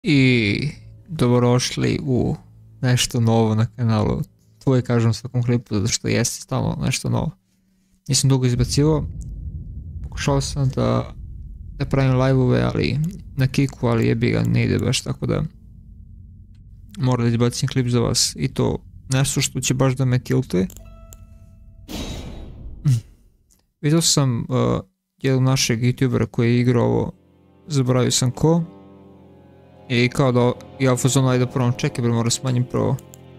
I dobrodošli u nešto novo na kanalu. Tvoj kažem u svakom klipu zato što jeste stalno nešto novo. Nisam dugo izbacivao. Pokušao sam da pravim live-ove, ali na Kiku, ali jebi ga, ne ide baš, tako da moram da izbacim klip za vas i to nešto što će baš da me tiltuje. Vidio sam jednog našeg youtubera koji je igrao ovo, zaboravio sam ko. I kao da ja fazonu ajde da prvom čekaj, bre moram smanjim prvo.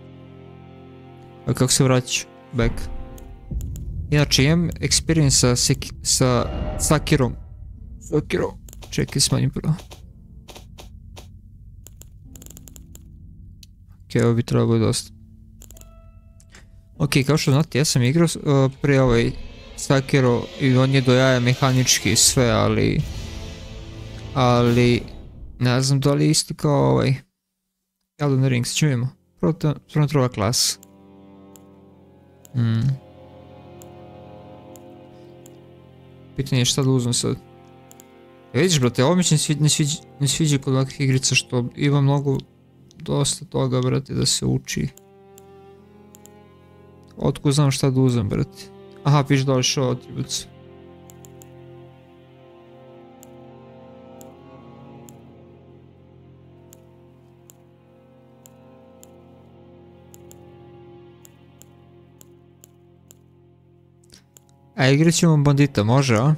A kako se vraća back. Inače imam experience sa Sakirom. Čekaj, smanjim prvo. Ok, ovo bi trebalo dosta. Ok, kao što znate, ja sam igrao prije ovaj Sakiro i on je do jaja mehanički sve, ali ne znam da li je isto kao ovaj Elden Ring, s čujemo. Prvo treba klasa. Pitanje je šta da uzmem sad. Vidiš brate, ovo mi se ne sviđa kod ovakvih igrica što ima mnogo, dosta toga brate da se uči. Otko znam šta da uzmem brate. Aha, piš da li show attributes. A igrat ćemo bandita, može, a?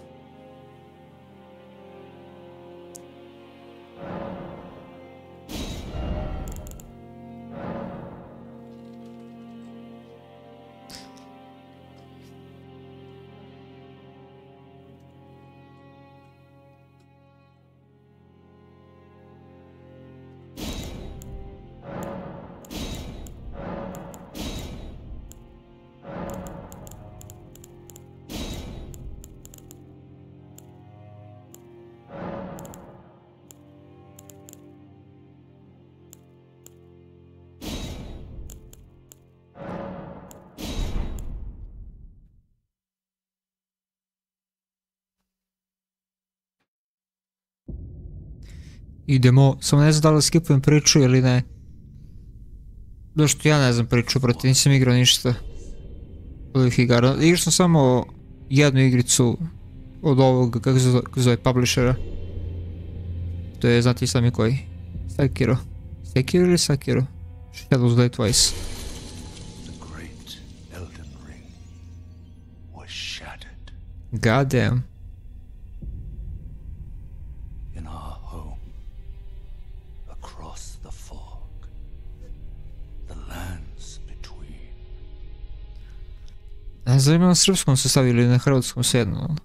Idemo, samo ne znam da li skipujem priču ili ne. Zašto ja ne znam priču, brate, nisam igrao ništa od ovih igara. Igrao sam samo jednu igricu od ovog, kako se zove, publishera. To je, znate i sami koji. Sekiro. Sekiro ili Sakiro? Shadows Die Twice. God damn. Ne znam na srpskom se stavili ili na hrvatskom sedno.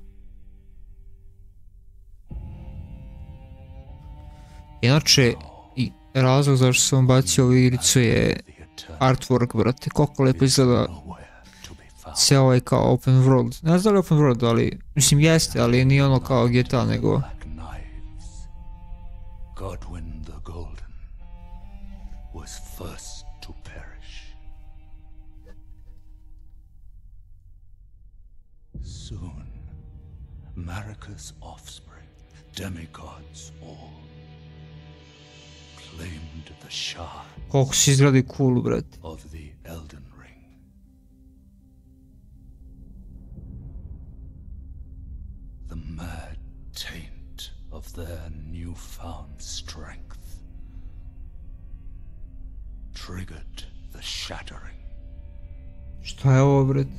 Inače, razlog zašto sam bacio ovu igricu je artwork, brate, koliko lepo izgleda sve ovaj kao open world. Ne znam da li open world, ali, mislim jeste, ali nije ono kao GTA, nego Godwyn the Golden was first to perish. Soon, Marika's offspring, demigods all, claimed the shard. Koliko si izgleda cool, brate. Of the Elden Ring. The mad taint of their newfound strength triggered the shattering. Šta je ovo, brate?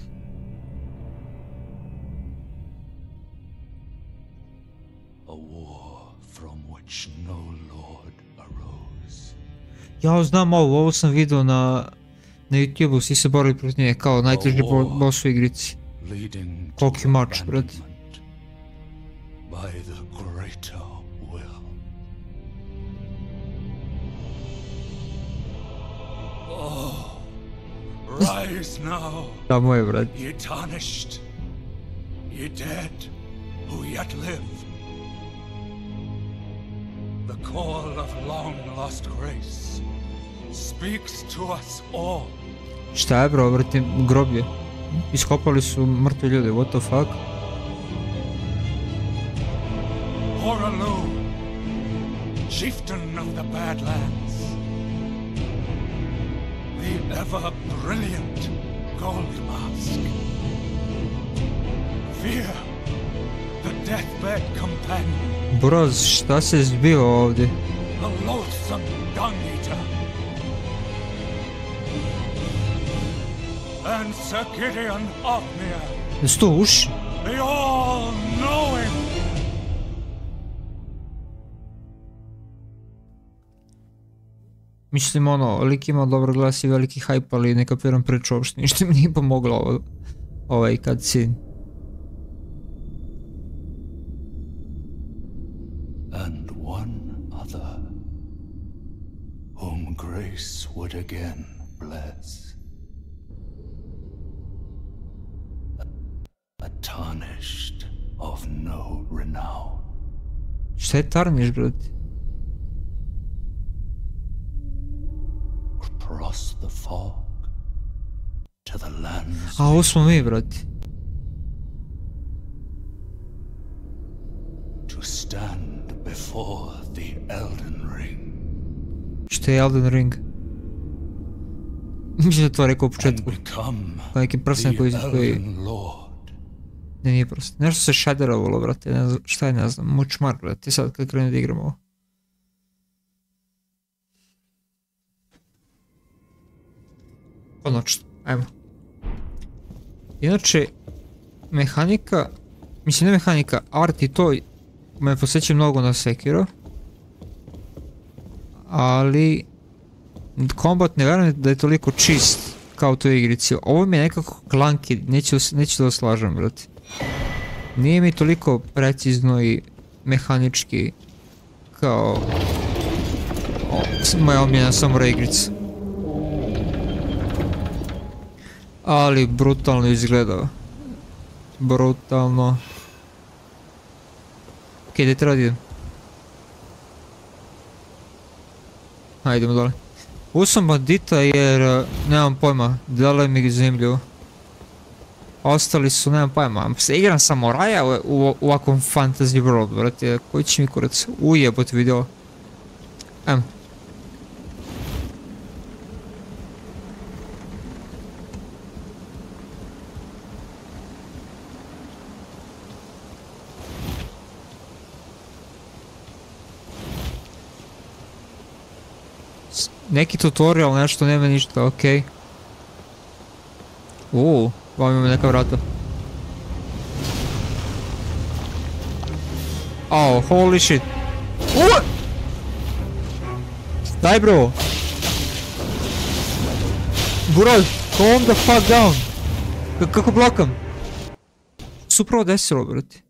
A war from which no lord arose. Ja znam ovo sam vidio na YouTube-u, svi se borili protiv nje kao najteži boss u igrici. Koliki mač, brate. By the greater will. Oh, rise now. Da moj brat. Ye tarnished, ye dead, who yet live. The call of long lost grace speaks to us all. Šta je bro, brate, groblje? Iskopali su mrtve ljude, what the fuck? chieftain of the Badlands. The ever-brilliant Gold Mask. Fear, the deathbed companion. Broz, šta se zbio ovdje? The loathsome Dung Eater. And Sir Gideon Ofnir. Jesu to uši? The all-knowing. Mislim lik imao dobro glas i veliki hype, ali ne kapiram priču uopšte, ništa mi nije pomoglo ovaj cutscene. And one other, whom grace would again bless. A tarnished of no renown. Šta je tarniš, brate? Across the fog to the lands. A ovo smo mi, brate. To stand before the Elden Ring. Šta je Elden Ring? Mislim da to rekao u početku. Kao neki prsten koji... Ne, nije prsten. Nešto se shaderovalo, brate. Ne znam, šta je, ne znam. Mučmar, brate. Sad kad krenu da igramo ovo. Konačno, ajmo. Inače, mehanika, mislim ne mehanika, art i to me posjeća mnogo na Sekiro. Ali, kombat ne vjerujem da je toliko čist kao u toj igrici. Ovo mi je nekako klanki, neću da slažem, brate. Nije mi toliko precizno i mehanički kao moja omiljena samurai igrica. Ali brutalno izgleda. Brutalno. Okej, gdje treba da idem? Ajde, idemo dole. Usam bandita jer nemam pojma, dele mi zemlju. Ostali su, nemam pojma. Se igram samuraja u ovakvom fantasy world, brate. Koji će mi kurac ujebot video? Ajmo. Neki tutorial, nešto, nema ništa, okej. Vam imamo neka vrata. Oh, holy shit. Daj bro. Bro, calm the fuck down. Kako blokam? Su pravo desilo, brati.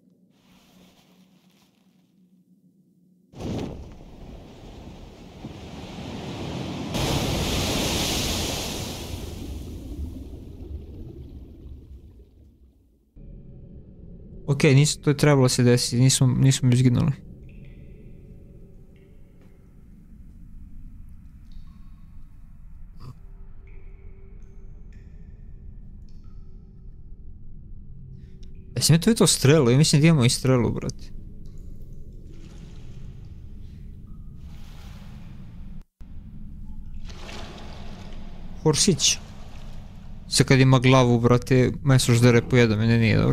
Okej, to je trebalo se desiti, nismo izginuli. Jesam ja to vidio strelu? Ja mislim da imamo i strelu, brate. Horsić. Sad kad ima glavu, brate, meso ždere pojeda, mene nije dobro.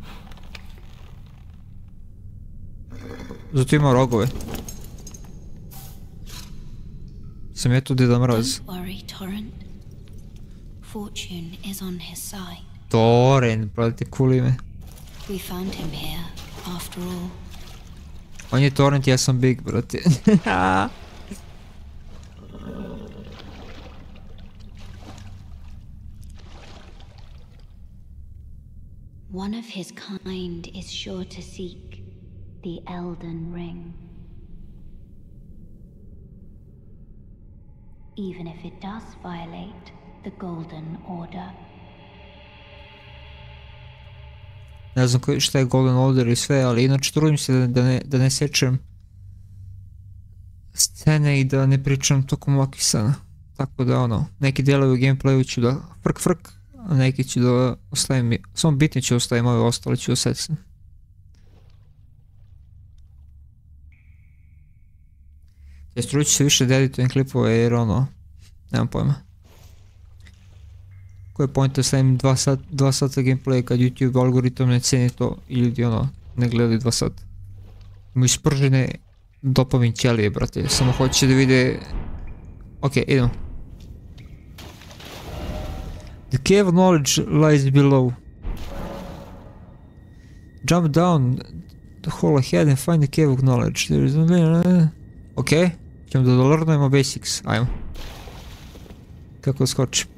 Zato ima rogove. Sam ja tu Deda Mraz. Torrent, brate, kuli me. On je Torrent, ja sam Big, brate. One of his kind is sure to seek the Elden Ring. Even if it does violate the Golden Order. Ne znam šta je Golden Order i sve, ali inače trudim se da ne sečem scene i da ne pričam tokom ovakvih scena. Tako da neki dijelovi u gameplayu ću da frk, a neki ću da ostavim, samo bitni ću ostavim, ove ostale ću da secam. Stručit ću se više da editujem klipove jer ono, nemam pojma. Koji je point da stavim 2 sata gameplay kad YouTube algoritam ne ceni to i ljudi ono ne gledaju 2 sata. Imaju ispržene dopamin ćelije, brate, samo hoće da vide... Ok, idemo. The cave of knowledge lies below. Jump down the hole ahead and find the cave of knowledge. There is no... Ok, ćemo da dolarnujemo basics, ajmo. Kako da skočim?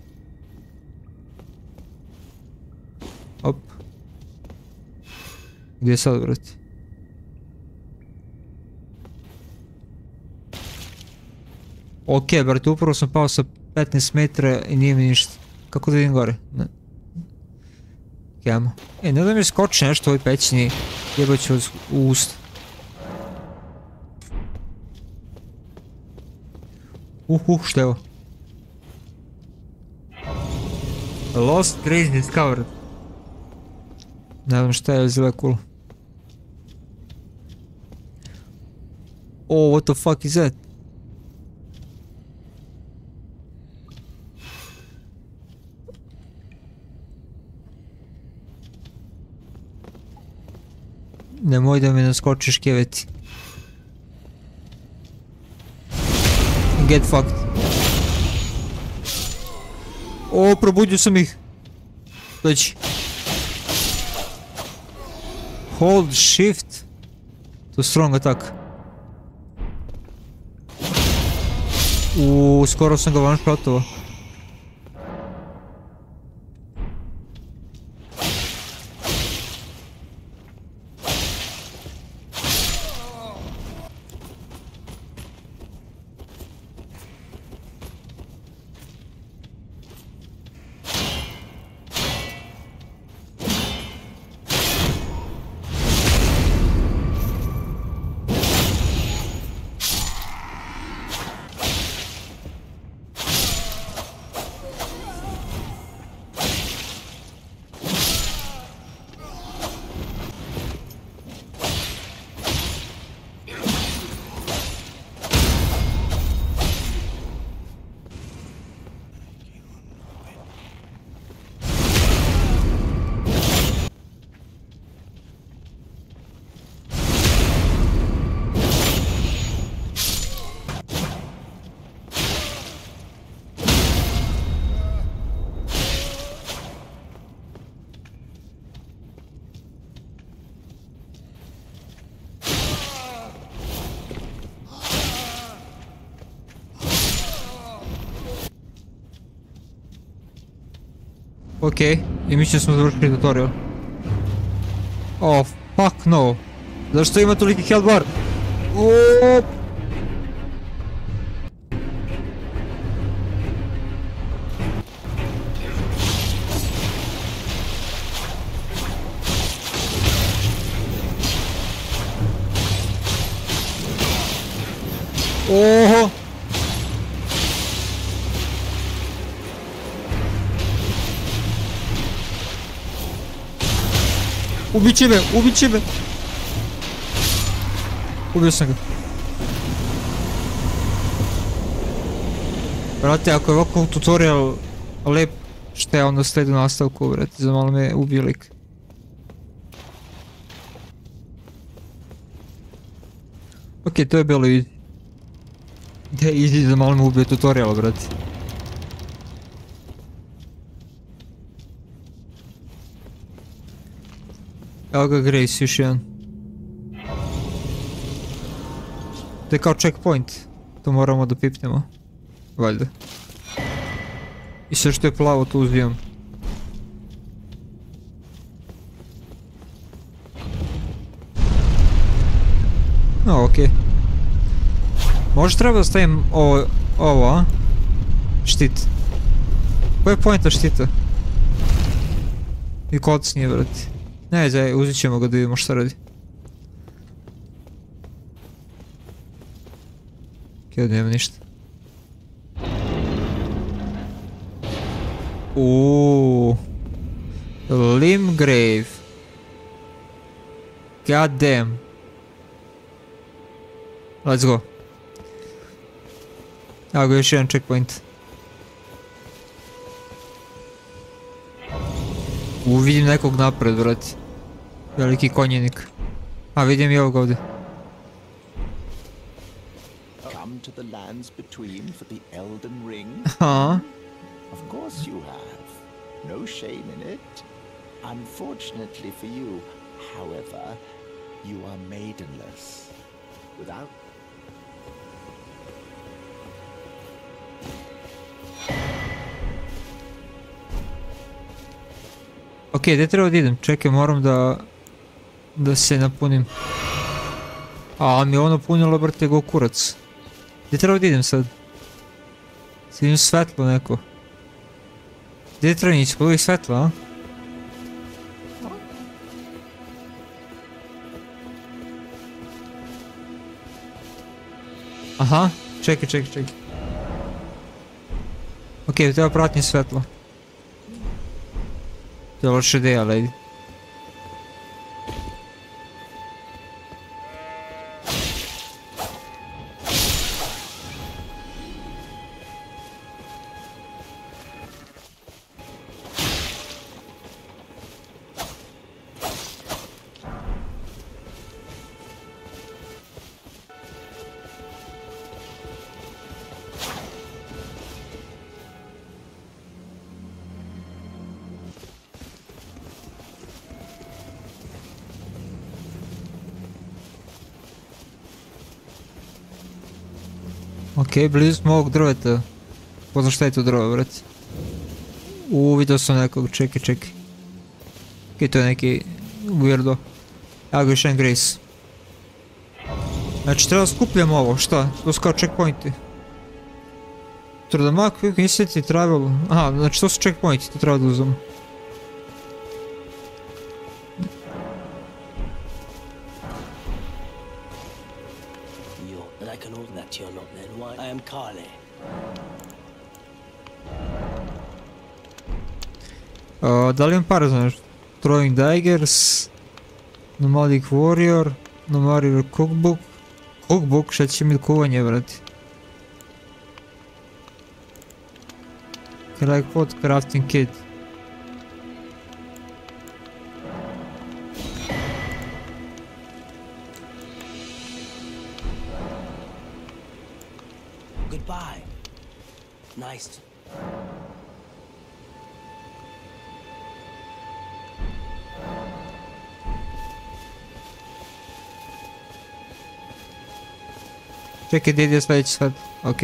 Op. Gdje je sad, brate? Ok, brate, upravo sam pao sa 15 metra i nije mi ništa. Kako da vidim gore? Ne. Ajmo. Ne da mi skoči nešto u ovoj pećini, jebat ću u usta. Šta je ovo? Lost Grace discovered. Ne znam šta je, ali zelo je cool. Oh, what the fuck is that? Nemoj da mi naskočiš, keveti. Get fucked. O, probudio sam ih. Dođi. Hold shift to strong attack. Skoro sam ga one-shotovao. Ok, i mislim da smo završili tutorial. Oh, fuck no. Zašto ima toliki health bar? Oooo. Oho. Ubit će me, ubit će me. Ubio sam ga. Brate, ako je ovako tutorial lep, šta je onda slijedi nastavku, brate, za malo me ubio lik. Ok, to je bilo easy. Da je easy za malo me ubio tutorial, brate. Evo ga Grace, još jedan. To je kao checkpoint. To moramo da pipnemo. Valjda. I sve što je plavo tu uzimam. No, okej. Možda treba da stavim ovo, a? Štit. Koji je point štita? I koc nije, brati. Ne, zaj, uzet ćemo ga da vidimo šta radi. Okej, nema ništa. Limgrave. God damn. Let's go. Evo ga još jedan checkpoint. Vidim nekog napred, brate. Veliki konjenik. A vidim i ovog ovdje. Come to the lands between for the Elden Ring? Aha. Of course you have. No shame in it. Unfortunately for you, however, you are maidenless. Without... Ok, gdje treba da idem? Čekaj, moram da se napunim. A mi je ono punilo, brate, go kurac. Gdje treba da idem sad? Sad vidim svetlo neko. Gdje treba ići? Kod ovih svetla, a? Aha, čekaj. Ok, treba pratiti svetlo. To je loša ideja, ali ajde. Ok, blizu smo ovog drveta. Poznam šta je to drvo, brate. Vidio sam nekog, čekaj. Ok, to je neki weirdo. Evo ga još jedan Grace. Znači treba skupljamo ovo, šta? To su kao checkpointi. Through the map, quick instantly travel. Aha, znači to su checkpointi, to treba da uzmemo. I am Kale. Da li imam par, znaš? Throwing daggers, nomadic warrior, nomadic cookbook. Cookbook, šta će mi kuvanje, brati? Crack pot, crafting kit. Goodbye. Nice. Čekaj, gdje je sljedeći sad? Ok.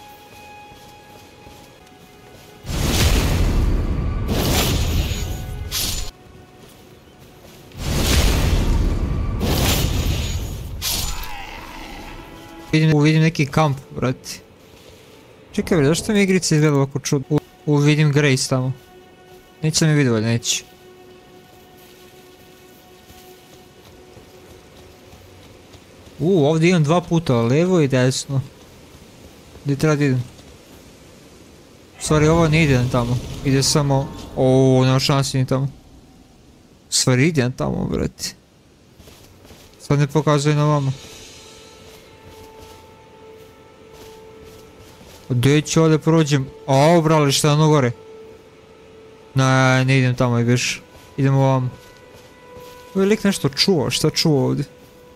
Vidim neki kamp, brati. Čekaj, bre, zašto mi igrica izgleda ovako čudno? Vidim Grace tamo. Neće mi vidio, neće. Ovdje idem dva puta, levo i desno. Gdje treba da idem? U stvari ovo ne idem tamo, ide samo... nema šansi ni tamo. U stvari idem tamo, brati. Sad ne pokazuje na vama. Gdje ću ovdje prođem? Brale, šta je ono gore? Ne idem tamo i više. Idemo ovamo. Ovo je lik nešto čuo, šta čuo ovdje?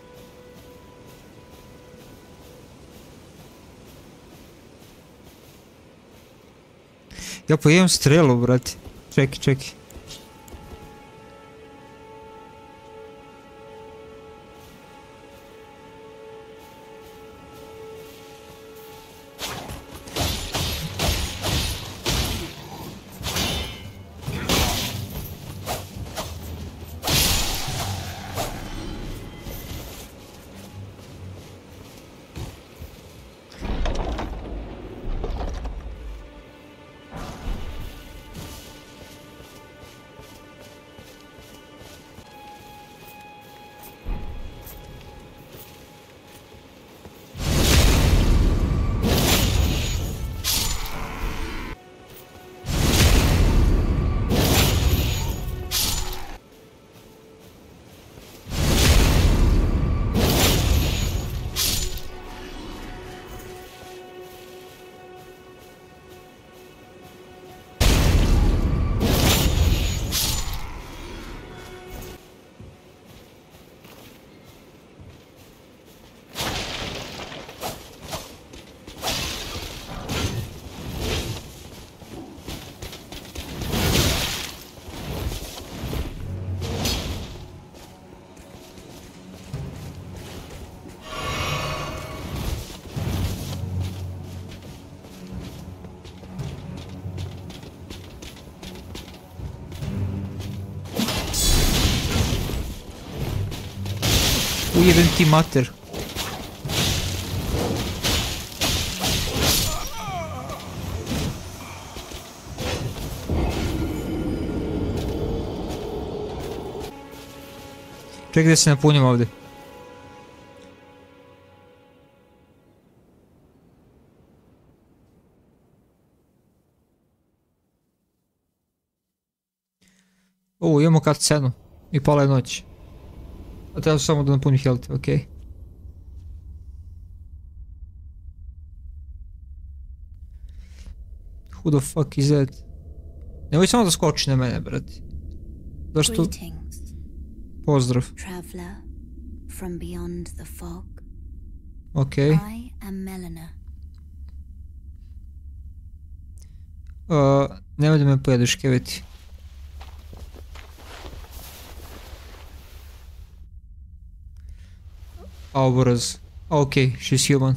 Ja pa imam strelu, brati. Čekaj. Ujebem ti mater. Čekaj da se napunim ovdje. Imamo cutscenu. I pala je noć. A treba samo da napunim health, okej. Who the fuck is that? Nemoj samo da skoči na mene, brati. Zašto? Pozdrav. Traveler from beyond the fog. Okej. I am Melina. Nemoj da me pojedeš, keveti. Buraz. Okay, she's human.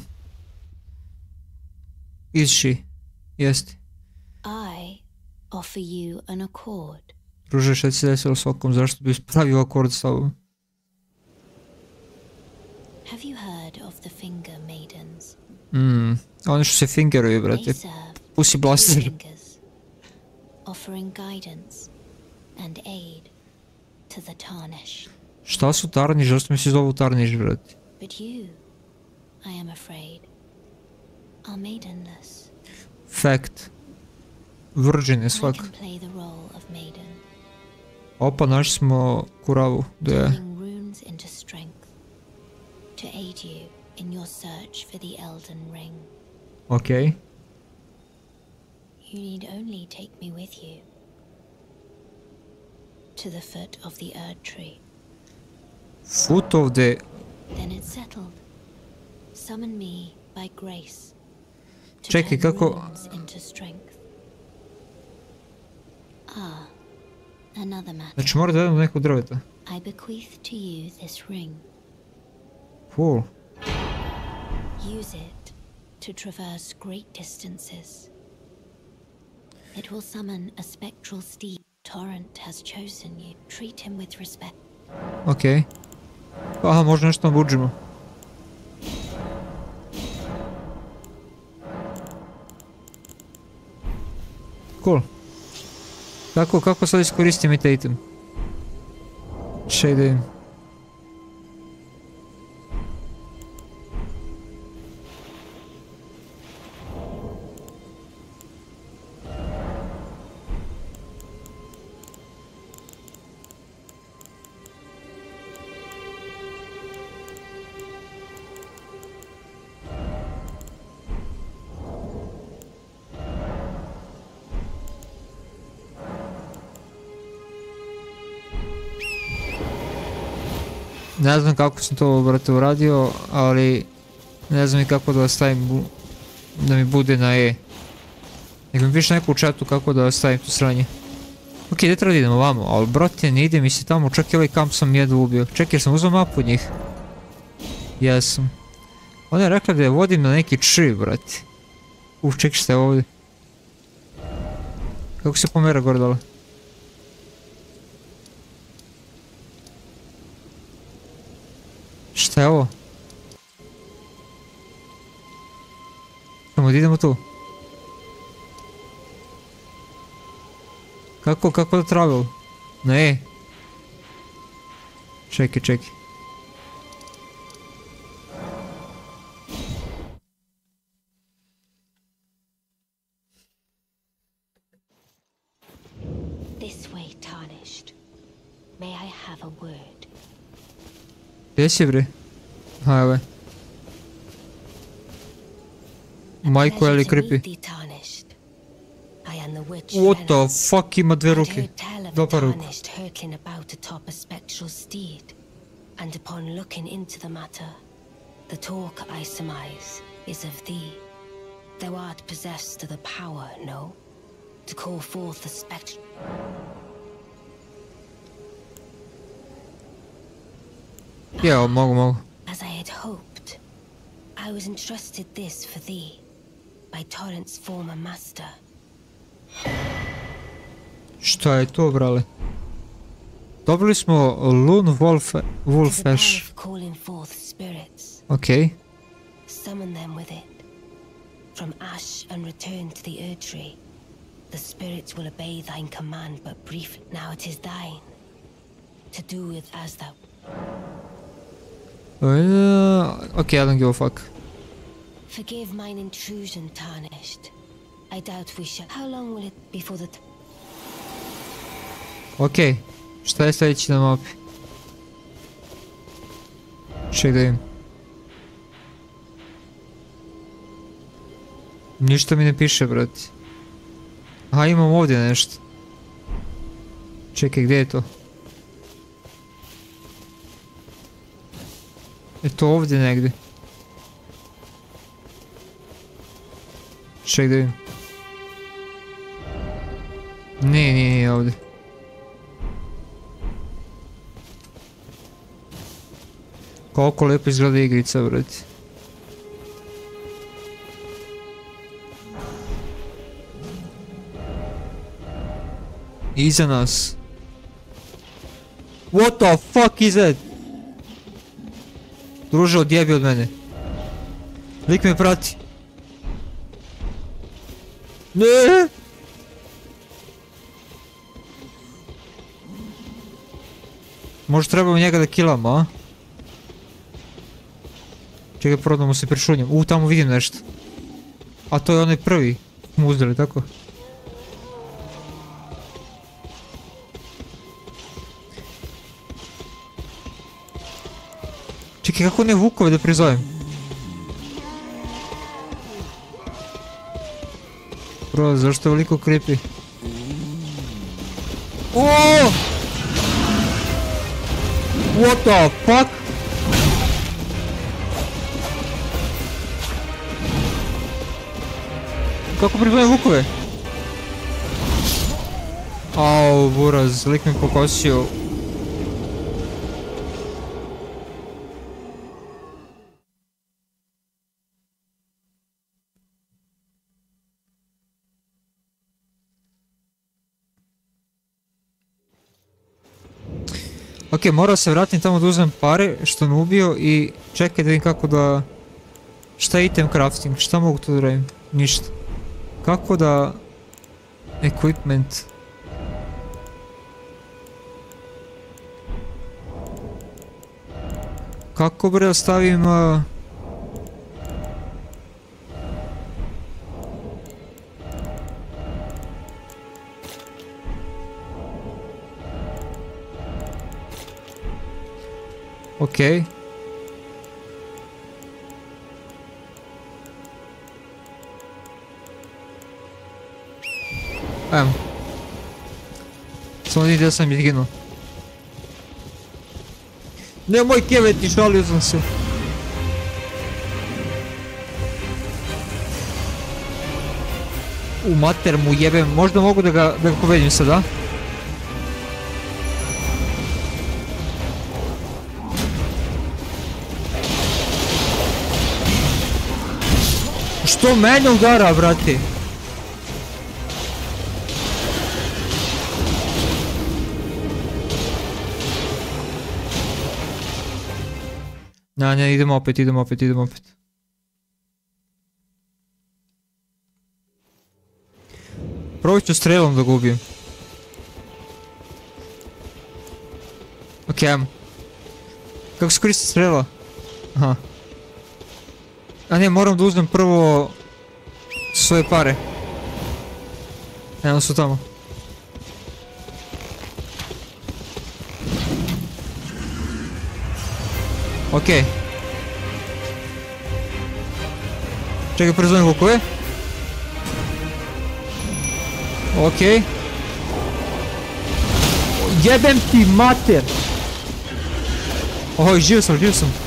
Is she? Jeste. I offer you an accord. Druže, šta ti se desilo s okom? Zašto bi spravio akord s tobom? Have you heard of the Finger Maidens? Oni što se fingeruju, brate. They serve Pussy two blaster. fingers, offering guidance and aid to the tarnished. Šta su tarniš? Zašto mi se zovu tarniš, brate? But you, I am afraid, are maidenless. Fact. Virgin je I svak. can play the role of maiden, Opa, našli smo kuravu. Gdje je? turning runes into strength to aid you in your search for the Elden Ring. Okej. You need only take me with you to the foot of the Erd Tree. Foot of the... Then it's settled. Summon me by grace to Čekaj, turn kako... runes into strength. Ah, another matter. Znači mora da idem do nekog drveta. I bequeath to you this ring. Cool. Use it to traverse great distances. It will summon a spectral steed. Torrent has chosen you. Treat him with respect. Okej. Aha, možda nešto nabuđimo. Cool. Kako sad iskoristim i taj item? Čekaj da vidim. Ne znam kako sam to, brate, uradio, ali ne znam i kako da stavim da mi bude na E. Nek mi piše neko u chatu kako da stavim to sranje. Ok, gdje treba da idemo ovamo, ali brate ne ide mi se tamo, čak i ovaj kamp sam jedva ubio. Čekaj, sam uzao mapu od njih. Jesam. Ona je rekla da je vodim na neki tree, brate. Čekaj šta je ovdje. Kako se pomera gore dole? Šta je ovo? Samo da idemo tu. Kako da travel? Na E. Čekaj. This way, tarnished. May I have a word? Gdje si bre? Aha, evo je. Majko, je li creepy? What the fuck, ima dve ruke. Dopa ruku. Hurtling about atop a spectral steed, and upon looking into the matter, the talk I surmise is of thee. Thou art possessed of the power, no? To call forth the spectral. Ja, mogu. As I had hoped, I was entrusted this for thee by Torrent's former master. Šta je to, brale? Dobili smo Lone Wolf Ash. calling forth spirits. Okej. Summon them with it. From ash and return to the Erd Tree. The spirits will obey thine command but briefly. Now it is thine. To do with as thou. Okej, I don't give a fuck. Forgive mine intrusion, Tarnished. I doubt we shall. How long will it before the... Okej, šta je sljedeći na mapi? Ček da vidim. Ništa mi ne piše, brati. Aha, imam ovdje nešto. Čekaj, gdje je to? Je to ovdje negdje? Ček da vidim. Nije ovdje. Koliko lijepo izgleda igrica, brati. Iza nas. What the fuck is that? Druže, odjebi od mene. Lik me prati. Ne! Možda trebamo njega da kilamo, a? Čekaj, prvo da mu se prišunjam. Tamo vidim nešto. A to je onaj prvi. Smo uzeli, tako? Čekaj, kako ne vukove da prizovem? Bro, zašto je veliko creepy? Oooo! What the fuck? Kako prizovem vukove? Au, buraz, lik me pokosio. Ok, morao se vratim tamo da uzmem pare što me ubio i čekaj da vidim kako da... Šta je item crafting? Šta mogu tu da radim? Ništa. Kako da... Equipment... Kako bre da stavim... Okej. Evo. Samo vidim da sam izginuo. Nemoj keveti, šalio sam se. Mater mu jebem, možda mogu da ga pobedim sada? Što mene udara, brate? Ne, idemo opet. Probit ću strelom da ga ubijem. Ok, ajmo. Kako se koristi strela? Aha. A ne, moram da uzmem prvo svoje pare. Evo su tamo. Okej. Čekaj, prezovem vukove. Okej. Jebem ti mater! Oj, živ sam.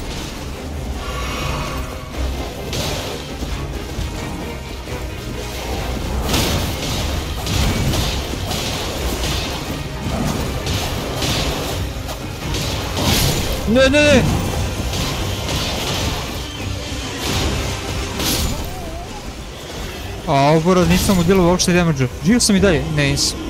Ne! A, ovo nisam mu djelo uopšte damage-a. Živ sam i dalje? Ne, nisam.